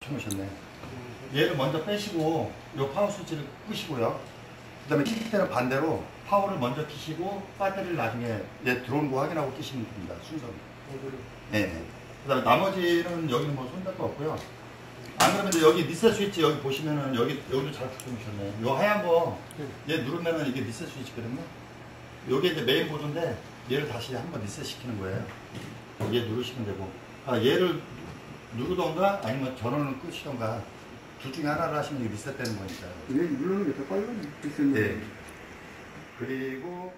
켜놓으셨네. 얘를 먼저 빼시고 요 파워 스위치를 끄시고요. 그 다음에 킬 때는 반대로 파워를 먼저 켜시고 배터리를 나중에 얘 들어오는 거 확인하고 켜시면 됩니다. 순서로. 네. 그 다음에 나머지는 여기는 뭐 손댈 거 없고요. 안 그러면 이제 여기 리셋 스위치 여기 보시면은 여기도 잘 붙여놓으셨네. 요 하얀 거 얘 누르면은 이게 리셋 스위치거든요. 요게 이제 메인 보드인데 얘를 다시 한번 리셋 시키는 거예요. 얘 누르시면 되고, 얘를 누르던가 아니면 전원을 끄시던가 둘 중에 하나를 하시면 이게 리셋 되는 거니까. 얘 누르는 게 더 빨라요. 리셋. 네. 그리고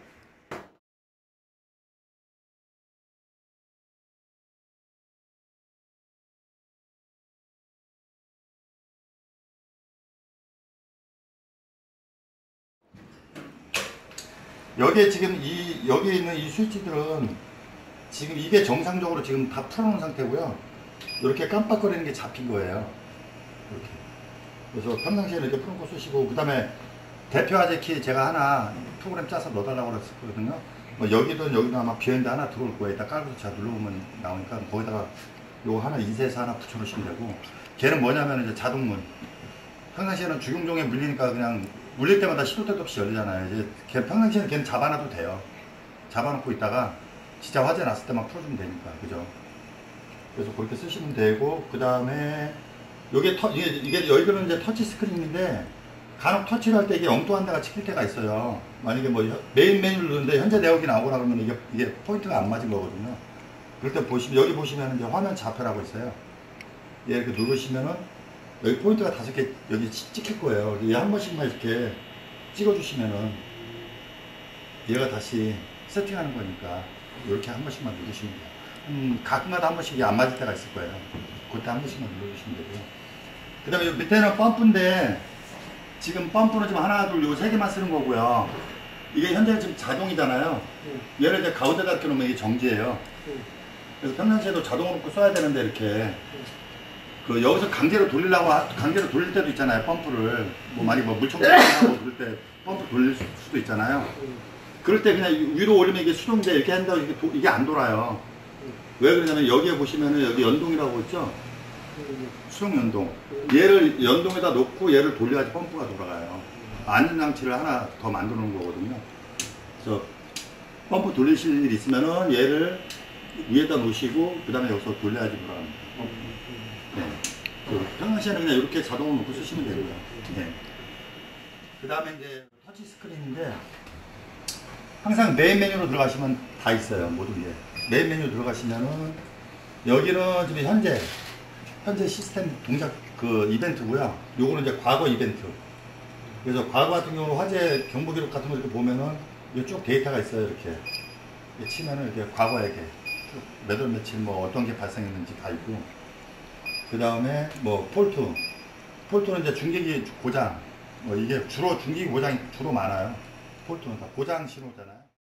여기에 지금 여기 있는 이 스위치들은 지금 이게 정상적으로 지금 다 풀어놓은 상태고요. 이렇게 깜빡거리는 게 잡힌 거예요. 이렇게. 그래서 평상시에는 이렇게 풀어놓고 쓰시고, 그 다음에 대표 화재 키 제가 하나 프로그램 짜서 넣어달라고 그랬었거든요. 뭐 여기도 아마 비어있는데 하나 들어올 거예요. 이따 깔고서 제가 눌러보면 나오니까 거기다가 요거 하나 인쇄해서 하나 붙여놓으시면 되고, 걔는 뭐냐면 이제 자동문. 평상시에는 주경종에 물리니까 그냥 물릴 때마다 시도 때도 없이 열리잖아요. 이제 걔 평상시에는 걔는 잡아놔도 돼요. 잡아놓고 있다가 진짜 화재 났을 때만 풀어주면 되니까, 그죠? 그래서 그렇게 쓰시면 되고, 그 다음에 이게 여기는 이제 터치 스크린인데 간혹 터치를 할 때 이게 엉뚱한 데가 찍힐 때가 있어요. 만약에 뭐 메인 메뉴를 누르는데 현재 내역이 나오거나 그러면 이게 포인트가 안 맞은 거거든요. 그럴 때 여기 보시면 이제 화면 좌표라고 있어요. 얘 이렇게 누르시면은 여기 포인트가 5개 여기 찍힐 거예요. 얘 한 번씩만 이렇게 찍어주시면은 얘가 다시 세팅하는 거니까 이렇게 한 번씩만 누르시면 돼요. 가끔가다 한 번씩 이게 안 맞을 때가 있을 거예요. 그때 한 번씩만 눌러주시면 되고요. 그 다음에 밑에는 펌프인데 지금 펌프는 지금 하나, 둘, 요 3개만 쓰는 거고요. 이게 현재 지금 자동이잖아요. 얘를 이제 가운데다 껴놓으면 이게 정지예요. 그래서 평상시에도 자동으로 써야 되는데 이렇게 여기서 강제로 돌릴 때도 있잖아요. 펌프를 많이 물청소하고 그럴 때 펌프 돌릴 수도 있잖아요. 그럴 때 그냥 위로 올리면 이게 수동인데 이렇게 한다고 이게 안 돌아요. 왜 그러냐면 여기에 보시면은 여기 연동이라고 있죠. 수동 연동. 얘를 연동에다 놓고 얘를 돌려야지 펌프가 돌아가요. 안전장치를 하나 더 만들어 놓은 거거든요. 그래서 펌프 돌리실 일 있으면은 얘를 위에다 놓으시고 그 다음에 여기서 돌려야지 돌아갑니다. 네. 평상시에는 그냥 이렇게 자동으로 놓고 쓰시면 되고요. 네. 그 다음에 이제 터치 스크린인데 항상 메인 메뉴로 들어가시면 다 있어요. 모든 게. 메인 메뉴 들어가시면은 여기는 지금 현재 시스템 동작 이벤트고요. 요거는 이제 과거 이벤트. 그래서 과거 같은 경우는 화재 경보 기록 같은 거 이렇게 보면은 이쪽 데이터가 있어요. 이렇게 치면은 이렇게 과거에 몇 월 며칠 뭐 어떤 게 발생했는지 다 있고, 그 다음에 뭐 폴트는 이제 중계기 고장, 이게 중계기 고장이 주로 많아요. 폴트는 다 고장 신호잖아요.